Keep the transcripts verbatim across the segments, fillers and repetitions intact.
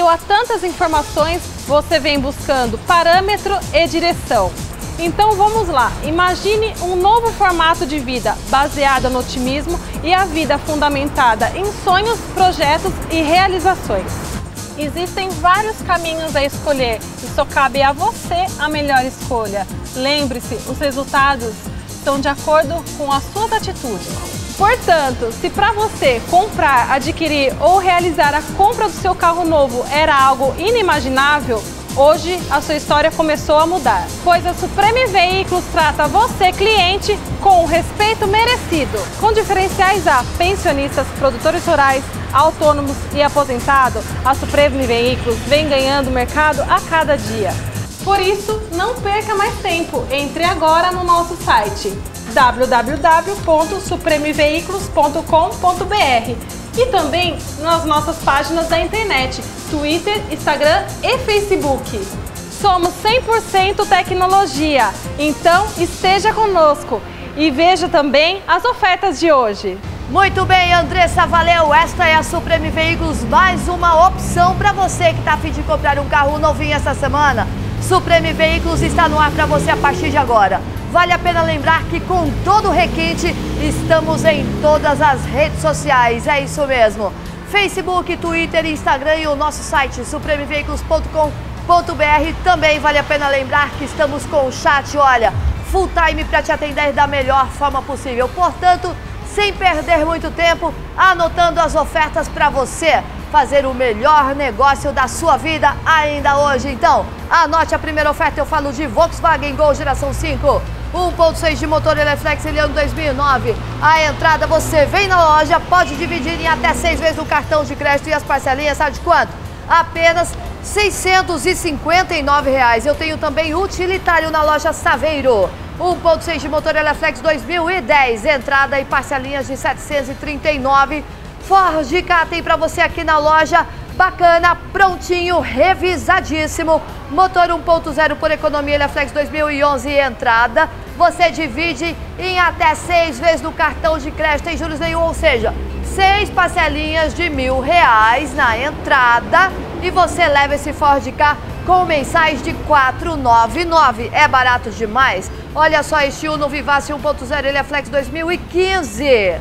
a tantas informações, você vem buscando parâmetro e direção. Então vamos lá, imagine um novo formato de vida baseado no otimismo e a vida fundamentada em sonhos, projetos e realizações. Existem vários caminhos a escolher e só cabe a você a melhor escolha. Lembre-se, os resultados estão de acordo com as suas atitudes. Portanto, se para você comprar, adquirir ou realizar a compra do seu carro novo era algo inimaginável, hoje a sua história começou a mudar, pois a Supreme Veículos trata você, cliente, com o respeito merecido. Com diferenciais a pensionistas, produtores rurais, autônomos e aposentados, a Supreme Veículos vem ganhando mercado a cada dia. Por isso, não perca mais tempo, entre agora no nosso site w w w ponto supreme veículos ponto com ponto b r e também nas nossas páginas da internet, Twitter, Instagram e Facebook. Somos cem por cento tecnologia, então esteja conosco e veja também as ofertas de hoje. Muito bem, Andressa, valeu! Esta é a Supreme Veículos, mais uma opção para você que está a fim de comprar um carro novinho essa semana. Supreme Veículos está no ar para você a partir de agora. Vale a pena lembrar que com todo o requinte estamos em todas as redes sociais, é isso mesmo. Facebook, Twitter, Instagram e o nosso site supreme veículos ponto com ponto b r. Também vale a pena lembrar que estamos com o chat, olha, full time para te atender da melhor forma possível. Portanto, sem perder muito tempo, anotando as ofertas para você fazer o melhor negócio da sua vida ainda hoje. Então, anote a primeira oferta, eu falo de Volkswagen Gol geração cinco. um ponto seis de motor Eleflex, ele ano dois mil e nove. A entrada você vem na loja, pode dividir em até seis vezes no cartão de crédito e as parcelinhas, sabe de quanto? Apenas seiscentos e cinquenta e nove reais. Eu tenho também utilitário na loja Saveiro. um ponto seis de motor Eleflex dois mil e dez, entrada e parcelinhas de setecentos e trinta e nove reais. Ford Ka tem para você aqui na loja, bacana, prontinho, revisadíssimo. Motor um ponto zero por economia Eleflex dois mil e onze, entrada. Você divide em até seis vezes no cartão de crédito, sem juros nenhum, ou seja, seis parcelinhas de mil reais na entrada. E você leva esse Ford Ka com mensais de quatrocentos e noventa e nove reais. É barato demais? Olha só este Uno Vivace um ponto zero Eleflex dois mil e quinze.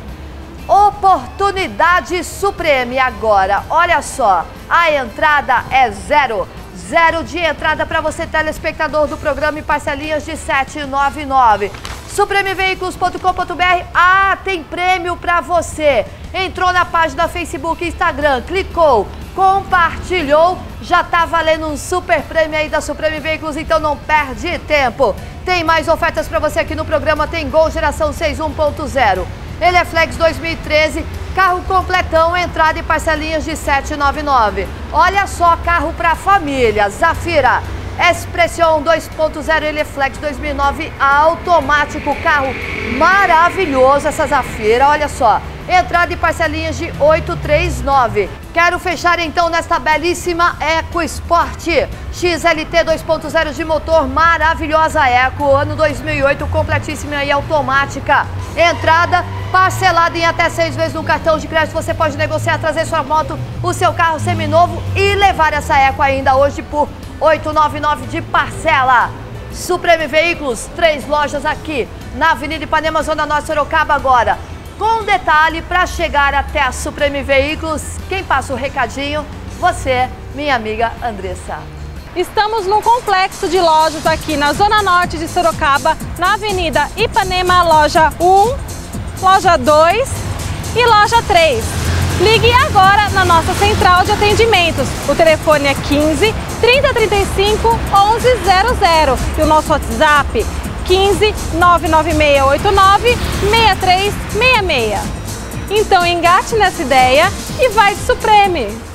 Oportunidade Supreme agora, olha só, a entrada é zero, zero de entrada para você, telespectador do programa, e parcelinhas de setecentos e noventa e nove reais. supreme veículos ponto com ponto b r, ah, tem prêmio para você. Entrou na página Facebook e Instagram, clicou, compartilhou, já tá valendo um super prêmio aí da Supreme Veículos, então não perde tempo. Tem mais ofertas para você aqui no programa, tem Gol geração seis um ponto zero. Eleflex dois mil e treze, carro completão, entrada e parcelinhas de setecentos e noventa e nove reais. Olha só, carro para família, Zafira, Expression dois ponto zero Eleflex dois mil e nove, automático, carro maravilhoso essa Zafira, olha só. Entrada e parcelinhas de oitocentos e trinta e nove reais. Quero fechar então nesta belíssima EcoSport X L T dois ponto zero de motor, maravilhosa Eco, ano dois mil e oito, completíssima e automática. Entrada parcelada em até seis vezes no cartão de crédito. Você pode negociar, trazer sua moto, o seu carro seminovo e levar essa Eco ainda hoje por oitocentos e noventa e nove reais de parcela. Supreme Veículos, três lojas aqui na Avenida Ipanema, Zona Norte, Sorocaba agora. Com detalhe, para chegar até a Supreme Veículos, quem passa o recadinho? Você, minha amiga Andressa. Estamos num complexo de lojas aqui na Zona Norte de Sorocaba, na Avenida Ipanema, loja um, loja dois e loja três. Ligue agora na nossa central de atendimentos. O telefone é quinze, trinta, trinta e cinco, onze zero zero e o nosso WhatsApp quinze, nove nove seis oito nove, seis três seis seis. Então engate nessa ideia e vai de Supreme!